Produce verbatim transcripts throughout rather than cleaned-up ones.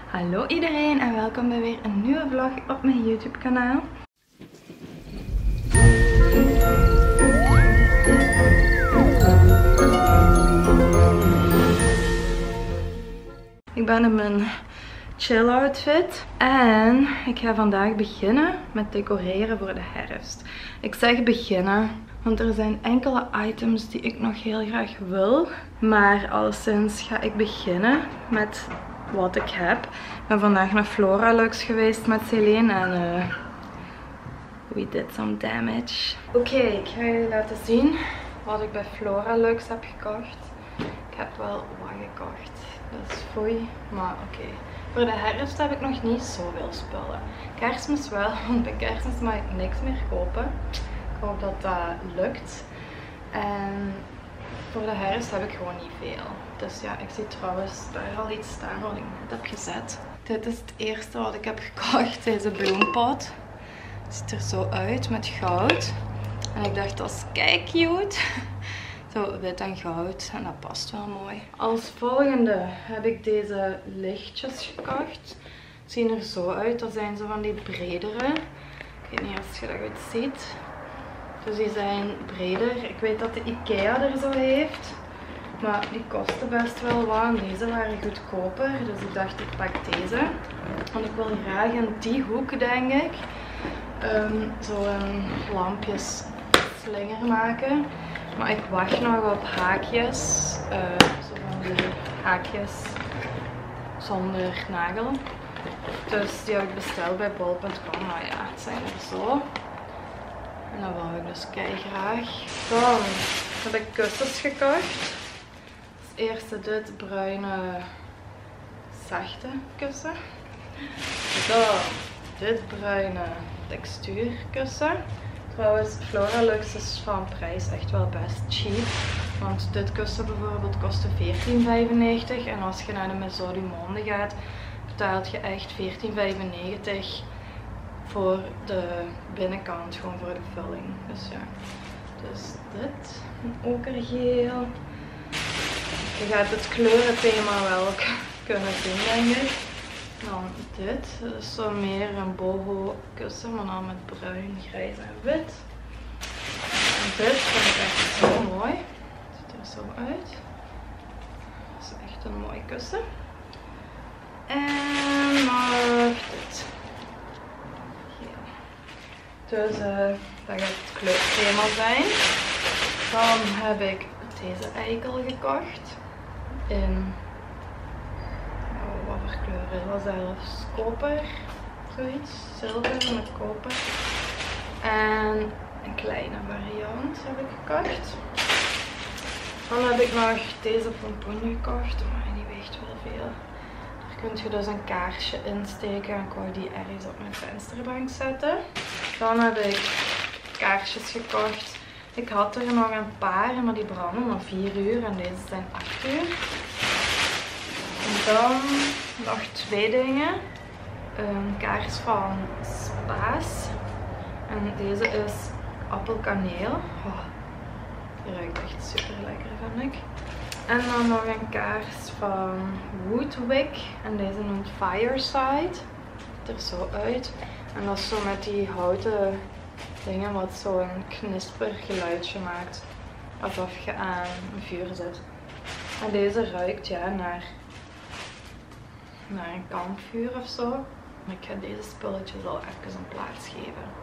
Hallo iedereen en welkom bij weer een nieuwe vlog op mijn YouTube kanaal. Ik ben in mijn chill outfit en ik ga vandaag beginnen met decoreren voor de herfst. Ik zeg beginnen, want er zijn enkele items die ik nog heel graag wil. Maar alleszins ga ik beginnen met wat ik heb. Ik ben vandaag naar Floralux geweest met Celine en uh, we did some damage. Oké, okay, ik ga jullie laten zien wat ik bij Floralux heb gekocht. Ik heb wel wat gekocht, dat is foei, maar oké. Okay. Voor de herfst heb ik nog niet zoveel spullen. Kerstmis wel, want bij Kerstmis mag ik niks meer kopen. Ik hoop dat dat lukt. En voor de herfst heb ik gewoon niet veel. Dus ja, ik zie trouwens daar al iets staan wat ik net heb gezet. Dit is het eerste wat ik heb gekocht, deze bloempot. Het ziet er zo uit met goud. En ik dacht, dat is kei cute. Zo wit en goud. En dat past wel mooi. Als volgende heb ik deze lichtjes gekocht. Zien er zo uit. Dat zijn zo van die bredere. Ik weet niet of je dat goed ziet. Dus die zijn breder. Ik weet dat de IKEA er zo heeft. Maar die kosten best wel wat. En deze waren goedkoper. Dus ik dacht, ik pak deze. Want ik wil graag in die hoek, denk ik, um, zo'n lampjes slinger maken. Maar ik wacht nog op haakjes. Uh, zo van die haakjes zonder nagel. Dus die heb ik besteld bij bol punt com. Maar ja, het zijn er zo. En dat wou ik dus kei graag. Dan heb ik kussens gekocht. Als eerste dit bruine zachte kussen. Dan dit bruine textuurkussen. Trouwens, Floralux is van prijs echt wel best cheap. Want dit kussen bijvoorbeeld kostte veertien vijfennegentig. En als je naar de Maison du Monde gaat, betaalt je echt veertien vijfennegentig voor de binnenkant, gewoon voor de vulling. Dus ja, dus dit, een okergeel. Je gaat het kleurenthema wel kunnen zien, denk ik. Dan dit, dat is zo meer een boho kussen, maar dan met bruin, grijs en wit. En dit vind ik echt zo mooi. Het ziet er zo uit. Dat is echt een mooi kussen. En nog dit. Hier. Dus uh, dat gaat het kleurthema zijn. Dan heb ik deze eikel gekocht. In wat voor kleur is dat zelfs? Koper, zoiets, zilver met koper. En een kleine variant heb ik gekocht. Dan heb ik nog deze pompoen gekocht, maar die weegt wel veel. Daar kun je dus een kaarsje insteken en ik wou die ergens op mijn vensterbank zetten. Dan heb ik kaarsjes gekocht. Ik had er nog een paar, maar die branden maar vier uur en deze zijn acht uur. En dan nog twee dingen. Een kaars van Spaas. En deze is appelkaneel. Oh, die ruikt echt super lekker, vind ik. En dan nog een kaars van Woodwick. En deze noemt Fireside. Ziet er zo uit. En dat is zo met die houten dingen wat zo'n knisper geluidje maakt. Alsof je aan een vuur zit. En deze ruikt ja naar... naar een kampvuur of zo. Ik ga deze spulletjes al even een plaats geven.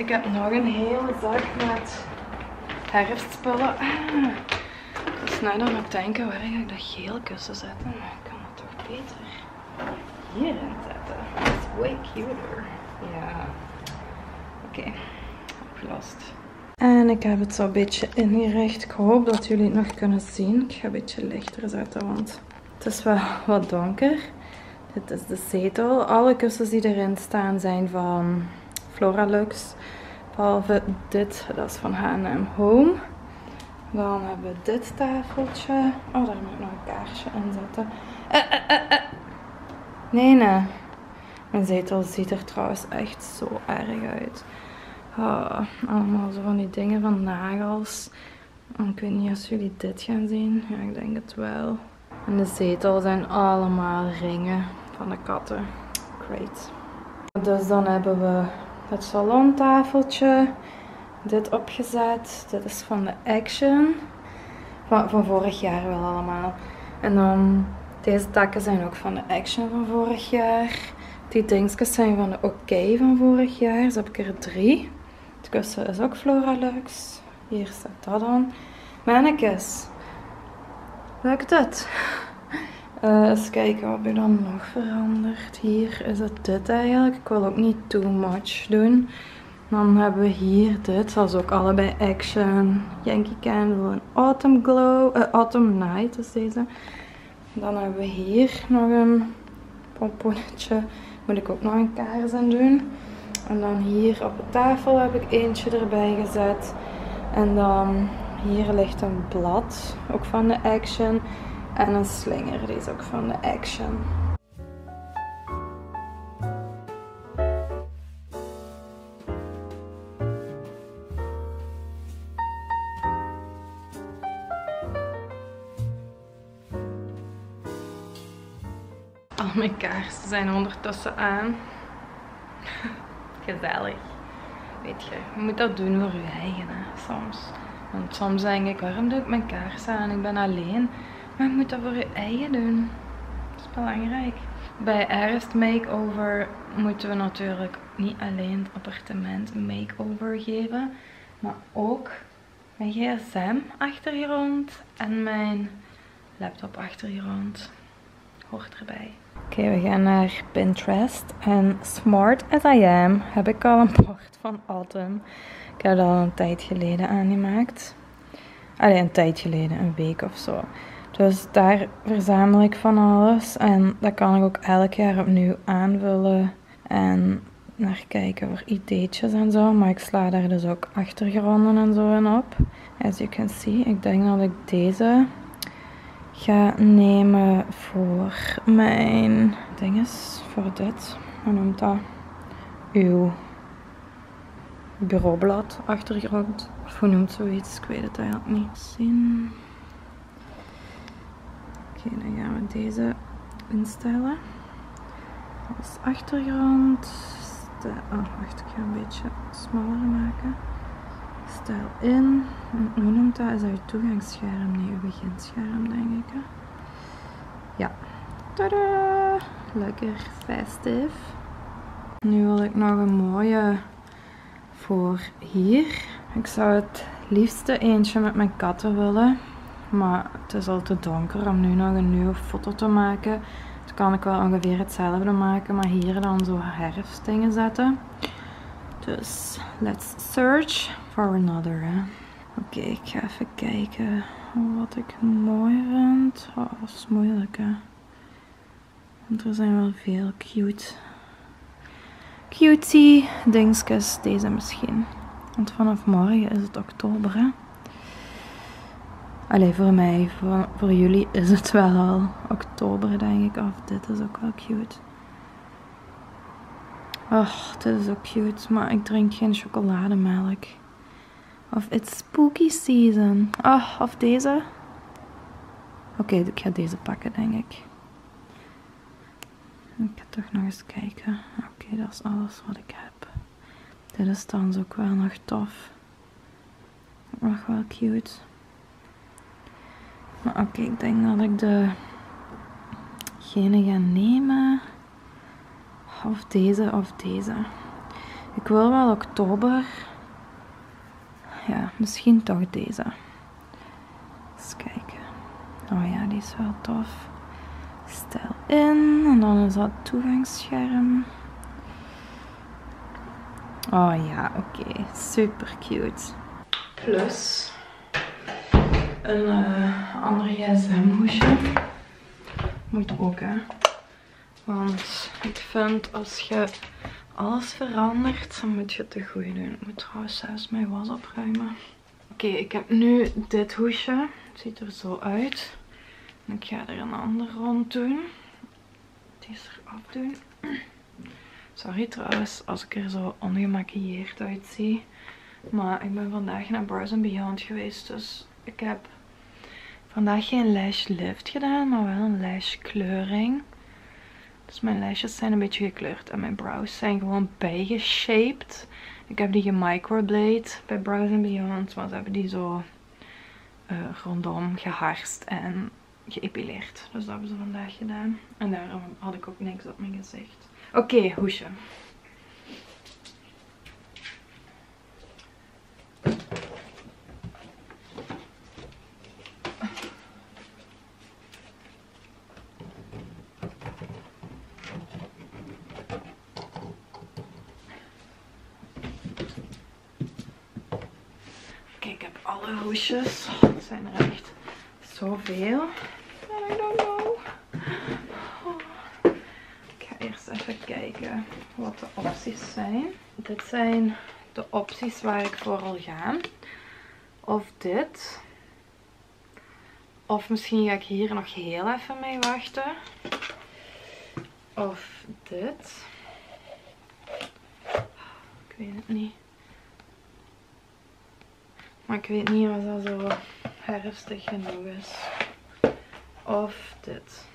Ik heb nog een hele zak met herfstspullen. Ah, ik was net aan het denken, waar ga ik dat geel kussen zetten? Ik kan het toch beter hierin zetten. Dat is way cuter. Ja. Oké, okay. Opgelost. En ik heb het zo een beetje ingericht. Ik hoop dat jullie het nog kunnen zien. Ik ga een beetje lichter zetten, want het is wel wat donker. Dit is de zetel. Alle kussens die erin staan zijn van Floralux. Behalve dit, dat is van H en M Home. Dan hebben we dit tafeltje. Oh, daar moet ik nog een kaarsje in zetten. Uh, uh, uh, uh. Nee, nee. Mijn zetel ziet er trouwens echt zo erg uit. Oh, allemaal zo van die dingen van nagels. Ik weet niet of jullie dit gaan zien. Ja, ik denk het wel. En de zetel zijn allemaal ringen van de katten. Great. Dus dan hebben we het salontafeltje. Dit opgezet. Dit is van de Action. Van, van vorig jaar wel allemaal. En dan deze takken zijn ook van de Action van vorig jaar. Die dingetjes zijn van de OK van vorig jaar. Dus heb ik er drie. Het kussen is ook Floralux. Hier staat dat dan. Mannekes. Lukt het? Uh, eens kijken wat er dan nog veranderd. Hier is het dit eigenlijk. Ik wil ook niet too much doen. Dan hebben we hier dit. Dat is ook allebei Action. Yankee Candle en Autumn Glow. Uh, Autumn Night is deze. Dan hebben we hier nog een pompoenetje. Moet ik ook nog een kaars in doen. En dan hier op de tafel heb ik eentje erbij gezet. En dan hier ligt een blad. Ook van de Action. En een slinger. Die is ook van de Action. Al mijn kaarsen zijn ondertussen aan. Gezellig. Weet je, je moet dat doen voor je eigen, hè, soms. Want soms denk ik, waarom doe ik mijn kaarsen aan? Ik ben alleen. Maar je moet dat voor je eigen doen. Dat is belangrijk. Bij Herfst Makeover moeten we natuurlijk niet alleen het appartement een makeover geven. Maar ook mijn gsm achtergrond en mijn laptop achtergrond. Hoort erbij. Oké, okay, we gaan naar Pinterest. En smart as I am heb ik al een bord van Autumn. Ik heb dat al een tijd geleden aangemaakt. Allee, een tijd geleden, een week of zo. Dus daar verzamel ik van alles. En dat kan ik ook elk jaar opnieuw aanvullen. En naar kijken voor ideetjes en zo. Maar ik sla daar dus ook achtergronden en zo in op. As you can see, ik denk dat ik deze ga nemen voor mijn dinges, voor dit. Hoe noemt dat? Uw bureaublad achtergrond. Of hoe noemt zoiets? Ik weet het eigenlijk niet. Zien. Oké, okay, dan gaan we deze instellen. Als achtergrond. Stel, oh, wacht, ik ga een beetje smaller maken. Stel in. Hoe noemt dat? Is dat je toegangsscherm? Nee, je beginscherm, denk ik. Hè? Ja. Tadaa! Lekker festive. Nu wil ik nog een mooie voor hier. Ik zou het liefste eentje met mijn katten willen. Maar het is al te donker om nu nog een nieuwe foto te maken. Dus kan ik wel ongeveer hetzelfde maken. Maar hier dan zo herfstdingen zetten. Dus let's search for another. Oké, okay, ik ga even kijken wat ik mooi vind. Oh, dat is moeilijk, hè. Want er zijn wel veel cute, cutie dingetjes. Deze misschien. Want vanaf morgen is het oktober, hè. Allee, voor mij, voor, voor jullie is het wel al oktober, denk ik. Of dit is ook wel cute. Oh, dit is ook cute, maar ik drink geen chocolademelk. Of it's spooky season. Oh, of deze. Oké, okay, ik ga deze pakken, denk ik. Ik ga toch nog eens kijken. Oké, okay, dat is alles wat ik heb. Dit is dan ook wel nog tof. Nog wel cute. Maar oké, okay, ik denk dat ik degene ga nemen. Of deze of deze. Ik wil wel oktober. Ja, misschien toch deze. Eens kijken. Oh ja, die is wel tof. Stel in. En dan is dat toegangsscherm. Oh ja, oké. Okay. Super cute. Plus een uh, ander gsm-hoesje. Moet ook, hè. Want ik vind als je alles verandert, dan moet je het te goed doen. Ik moet trouwens zelfs mijn was opruimen. Oké, okay, ik heb nu dit hoesje. Het ziet er zo uit. En ik ga er een ander rond doen. Deze eraf doen. Sorry trouwens als ik er zo ongemaquilleerd uitzie. Maar ik ben vandaag naar Brows and Beyond geweest. Dus ik heb vandaag geen lash lift gedaan, maar wel een lash kleuring. Dus mijn lashes zijn een beetje gekleurd en mijn brows zijn gewoon bijgeshaped. Ik heb die gemicroblade bij Brows and Beyond, maar ze hebben die zo uh, rondom geharst en geëpileerd. Dus dat hebben ze vandaag gedaan. En daarom had ik ook niks op mijn gezicht. Oké, okay, hoesje. Ik heb alle hoesjes. Het zijn er echt zoveel. I don't know. Oh. Ik ga eerst even kijken wat de opties zijn. Dit zijn de opties waar ik voor wil gaan. Of dit. Of misschien ga ik hier nog heel even mee wachten. Of dit. Ik weet het niet. Maar ik weet niet of dat zo herfstig genoeg is. Of dit.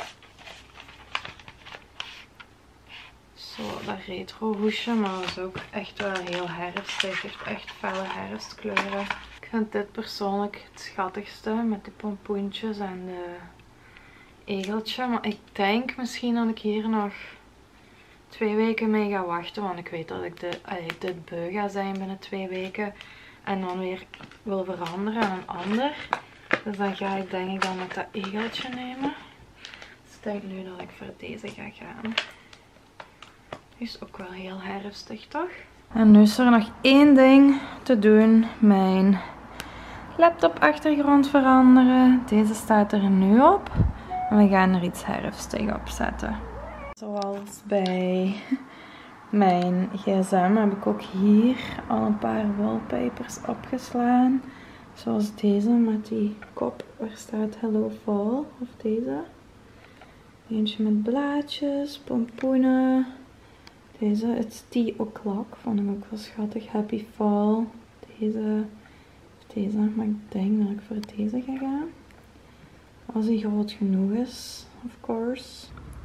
Zo, dat retro hoesje, maar dat is ook echt wel heel herfstig. Het heeft echt felle herfstkleuren. Ik vind dit persoonlijk het schattigste met de pompoentjes en de egeltje. Maar ik denk misschien dat ik hier nog twee weken mee ga wachten. Want ik weet dat ik dit, uh, dit beu ga zijn binnen twee weken. En dan weer wil veranderen aan een ander. Dus dan ga ik denk ik dan met dat egeltje nemen. Dus ik denk nu dat ik voor deze ga gaan. Die is ook wel heel herfstig, toch? En nu is er nog één ding te doen. Mijn laptop achtergrond veranderen. Deze staat er nu op. En we gaan er iets herfstig op zetten. Zoals bij mijn gsm heb ik ook hier al een paar wallpapers opgeslaan. Zoals deze met die kop waar staat Hello Fall. Of deze. Eentje met blaadjes, pompoenen. Deze, It's Tea O'Clock. Vond ik ook wel schattig. Happy Fall. Deze. Of deze. Maar ik denk dat ik voor deze ga gaan. Als die groot genoeg is. Of course.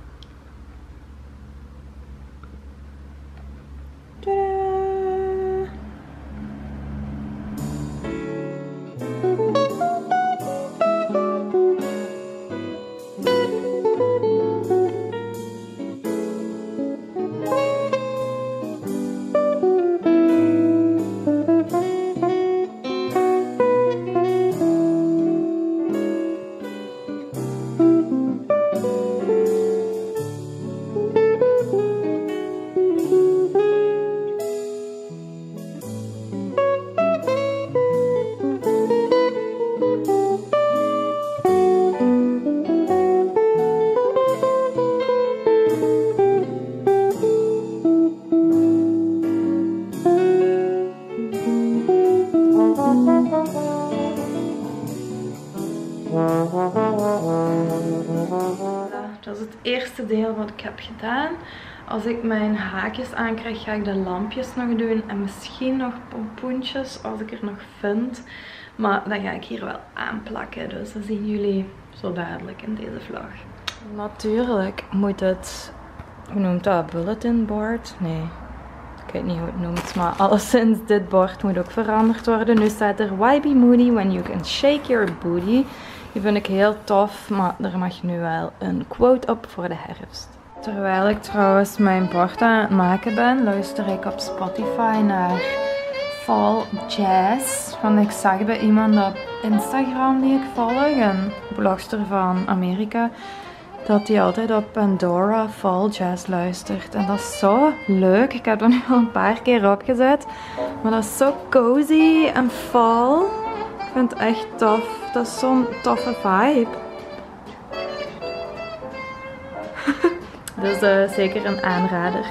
Tadaa! Dat is het eerste deel wat ik heb gedaan. Als ik mijn haakjes aankrijg, ga ik de lampjes nog doen. En misschien nog pompoentjes als ik er nog vind. Maar dan ga ik hier wel aanplakken. Dus dat zien jullie zo dadelijk in deze vlog. Natuurlijk moet het, hoe noemt dat, bulletin board? Nee, ik weet niet hoe het noemt. Maar alleszins, dit bord moet ook veranderd worden. Nu staat er Why be moody when you can shake your booty. Die vind ik heel tof, maar er mag nu wel een quote op voor de herfst. Terwijl ik trouwens mijn bord aan het maken ben, luister ik op Spotify naar Fall Jazz. Want ik zag bij iemand op Instagram die ik volg, een blogster van Amerika, dat die altijd op Pandora Fall Jazz luistert. En dat is zo leuk. Ik heb er nu al een paar keer opgezet. Maar dat is zo cozy en fall. Ik vind het echt tof. Dat is zo'n toffe vibe. Dus uh, zeker een aanrader.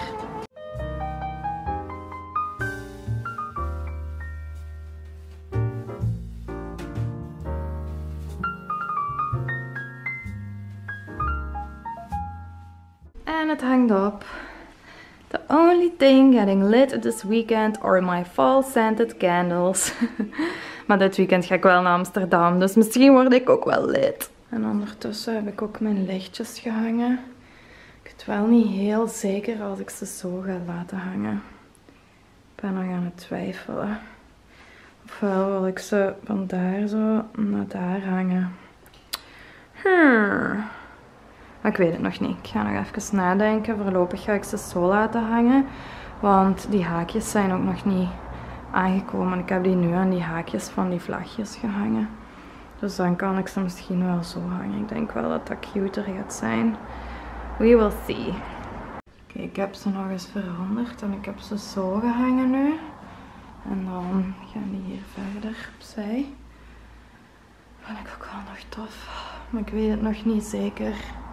En het hangt op. The only thing getting lit this weekend are my fall scented candles. Maar dit weekend ga ik wel naar Amsterdam, dus misschien word ik ook wel lit. En ondertussen heb ik ook mijn lichtjes gehangen. Ik weet wel niet heel zeker als ik ze zo ga laten hangen. Ik ben nog aan het twijfelen. Ofwel wil ik ze van daar zo naar daar hangen. Hmm. Maar ik weet het nog niet. Ik ga nog even nadenken. Voorlopig ga ik ze zo laten hangen. Want die haakjes zijn ook nog niet aangekomen. Ik heb die nu aan die haakjes van die vlagjes gehangen. Dus dan kan ik ze misschien wel zo hangen. Ik denk wel dat dat cuter gaat zijn. We will see. Oké, okay, ik heb ze nog eens veranderd. En ik heb ze zo gehangen nu. En dan gaan die hier verder opzij. Vind ik ook wel nog tof. Maar ik weet het nog niet zeker.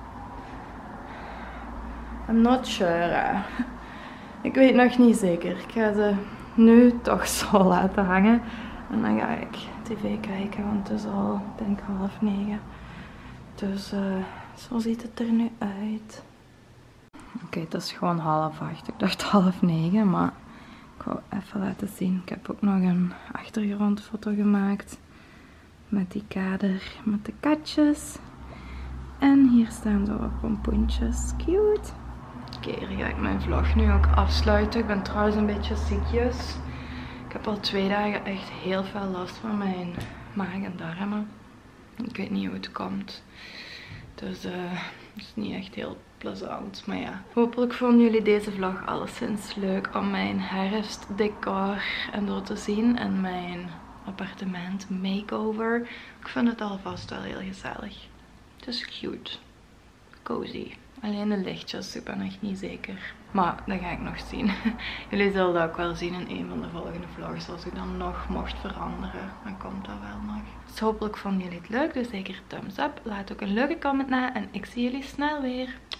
I'm not sure. Ik weet nog niet zeker. Ik ga ze nu toch zo laten hangen. En dan ga ik tv kijken, want het is al, ik denk, half negen. Dus uh, zo ziet het er nu uit. Oké, okay, het is gewoon half acht. Ik dacht half negen, maar ik wou even laten zien. Ik heb ook nog een achtergrondfoto gemaakt. Met die kader, met de katjes. En hier staan zo wat pompoentjes. Cute. Oké, okay, hier ga ik mijn vlog nu ook afsluiten. Ik ben trouwens een beetje ziekjes. Ik heb al twee dagen echt heel veel last van mijn maag en darmen. Ik weet niet hoe het komt. Dus uh, het is niet echt heel plezant. Maar ja, hopelijk vonden jullie deze vlog alleszins leuk om mijn herfstdecor en door te zien. En mijn appartement makeover. Ik vind het alvast wel heel gezellig. Het is cute. Cozy. Alleen de lichtjes, ik ben echt niet zeker. Maar dat ga ik nog zien. Jullie zullen dat ook wel zien in een van de volgende vlogs. Als ik dan nog mocht veranderen, dan komt dat wel nog. Dus hopelijk vonden jullie het leuk. Dus zeker thumbs up. Laat ook een leuke comment na. En ik zie jullie snel weer.